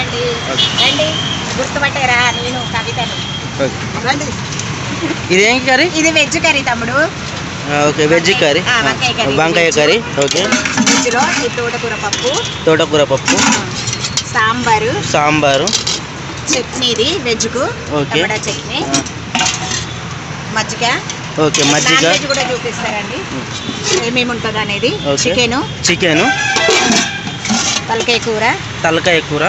రండి రండి, గుర్తుపట్టారా? నేను కవితను. రండి. ఇదేం కర్రీ? ఇది వెజ్ కర్రీ తమ్ముడు. ఓకే, వెజ్ కర్రీ, వంకాయ కర్రీ. ఓకే, వెజ్లో ఈ తోటకూర పప్పు, సాంబారు, చట్నీది వెజ్కు, టమాటా చట్నీ, మజ్జిగ. ఓకే, మజ్జిగ కూడా చూపిస్తారండి ఏమేమి ఉంటుంది అనేది. చికెను, తలకాయ కూర,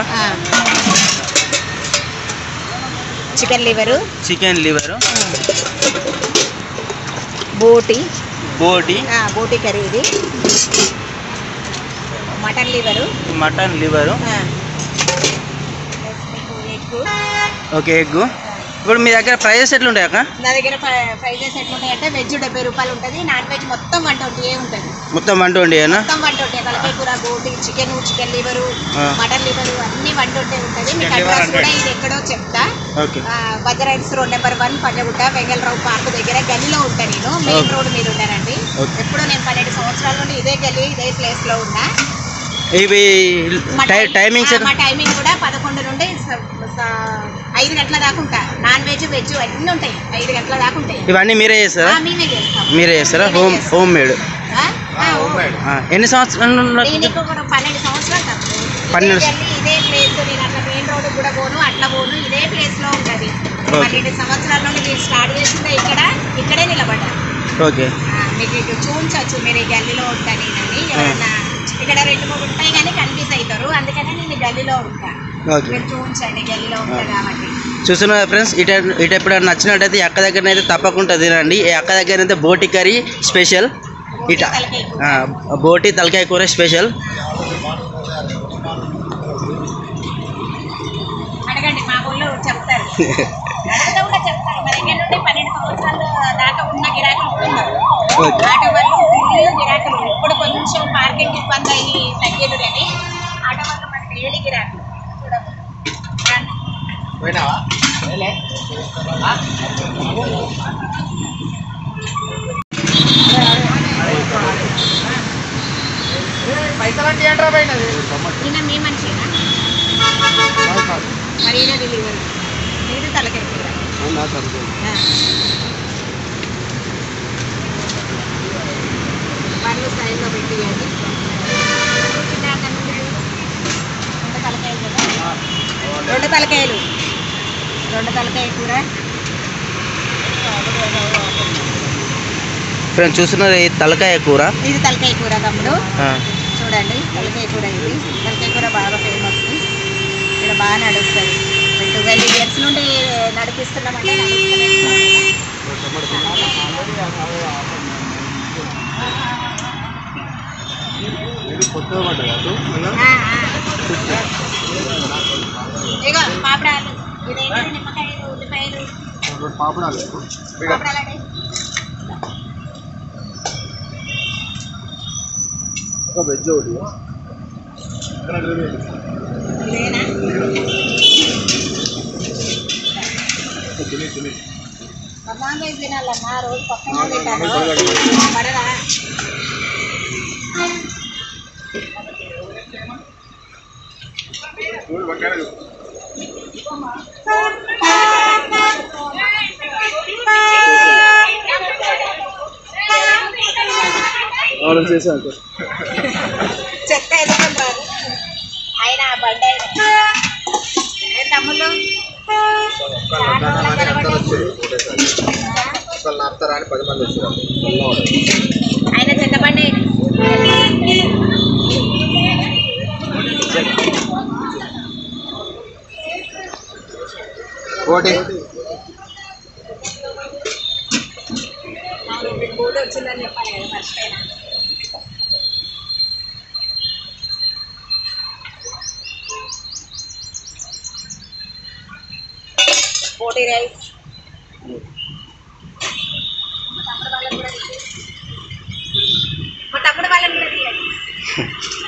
చికెన్ లివరు, బోటి కర్రీ, ఇది మటన్ లివరు, ఓకే, ఎగ్. ఇప్పుడు మీ దగ్గర ప్రైజెస్ ఎట్లుంటాయి అక్క? నా దగ్గర ప్రైజెస్ ఎట్లుంటాయంటే వెజ్ 70 రూపాయలు ఉంటుంది, నాన్ వెజ్ మొత్తం 120 ఉంటుంది. మొత్తం 120 మొత్తం 120. తలకాయ కూర, బోటి, చికెన్ లివరు, మటన్ లివరు అన్ని 120 ఉంటుంది. మీకు అడ్రస్ కూడా ఇది ఎక్కడో చెప్తా. బజరైన్స్ road number 1 Panjagutta, Vengalrao park దగ్గర గల్లీలో ఉంటాను. నేను మెయిన్ రోడ్ మీద ఉంటానండి. ఎప్పుడో నేను 12 సంవత్సరాల నుండి ఇదే గల్లీ ఇదే ప్లేస్ లో ఉన్నా. టైమింగ్ కూడా 11 నుండి 5 గంటల దాకా ఉంటా. నాన్ వెజ్ వెజ్ అన్నీ ఉంటాయి. 5 గంటల దాకా ఉంటాయి. ఇవన్నీ మీరే చేస్తారా? మీరే చేస్తారా? Home made. ఎన్ని సంవత్సరాలు? 12 సంవత్సరాలు. 12. ఇదే ప్లేస్. నేను అట్లా మెయిన్ రోడ్ కూడా పోను, అట్లా పోను, ఇదే ప్లేస్ లో ఉంటుంది. 12 సంవత్సరాల నుండి నేను స్టార్ట్ చేసిందే ఇక్కడే నిలబడ్డా. ఓకే, మీకు ఇటు చూపించవచ్చు. మీరు ఈ గల్లీలో ఉంటా నేనని. ఎవరన్నా ఇక్కడ 2-3 ఉంటాయి కానీ కన్ఫ్యూజ్ అవుతారు. అందుకనే నేను గల్లీలో ఉంటా. మీరు చూపించండి, గల్లీలో ఉంటా కాబట్టి. చూస్తున్నారు ఫ్రెండ్స్, ఇటు ఎప్పుడైనా నచ్చినట్టయితే ఈ అక్క దగ్గర అయితే తప్పకుండా తినండి. ఈ అక్క దగ్గర అయితే బోటి కర్రీ స్పెషల్, ఇట బోటి తలకాయ కూర స్పెషల్. అడగండి, మా ఊళ్ళో చెప్తారు. మరి ఇక్కడ నుండి 12 సంవత్సరాల దాకా ఉన్న గిరాకులు ఉన్నారు. ఆటో వాళ్ళు ఫుల్ గిరాకులు. ఇప్పుడు కొంచెం పార్కింగ్ ఇబ్బంది అయ్యి తగ్గేది కానీ ఆటో వల్ల మనకి ఏడి గిరాకులు. ఈయన మీ మనిషినా? మరి ఈయన డెలివరీ, మీరు తలకాయ కూర. వాళ్ళు సైడ్లో పెట్టియండి. రెండు తలకాయ కూర. ఫ్రెండ్స్ చూస్తున్నారు, ఈ తలకాయ కూర. ఇది తలకాయ కూర తమ్ముడు. చూడండి, తలకాయ కూర. ఇది తలకాయ కూర బాగా ఫేమస్. ఇక్కడ బాగా నడుస్తుంది. 12 years నుండి నడిపిస్తున్నామంటే ఇగో పాపడాలు, ఇదైతే నిమ్మకాయలు, ఉల్లిపాయలు, పాపడాలండి. వెజ్ ఒకటి నాన్ వెజ్ తినాలన్నా రోజు పక్కన తింటాను. పడరా? చెత్త ఎదుగుతాం బాబు. ఆయన బండి తమ్ముళ్ళు ఆయన చెత్త బండి. బోర్డు వచ్చిందని చెప్పాలి కదా మర్చిపోయినా. బోటి రైస్. మా తమ్ముడు వాళ్ళని కూడా తీయండి.